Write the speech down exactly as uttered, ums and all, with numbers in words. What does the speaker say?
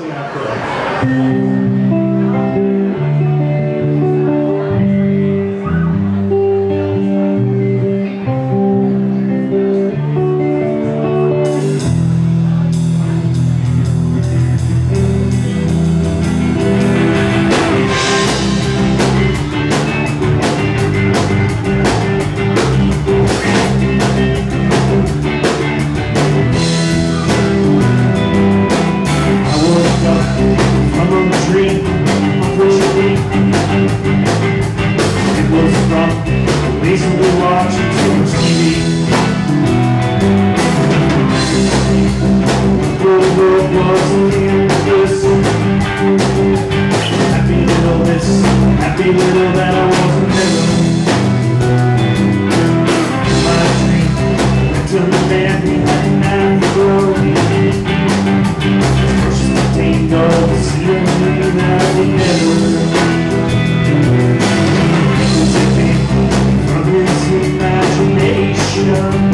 thing I could. Recently watching too much T V. The world wasn't in this. Happy little this, happy little that I wasn't never. My dream went to the man behind that road. Just attained all the ceiling that we never. Imagination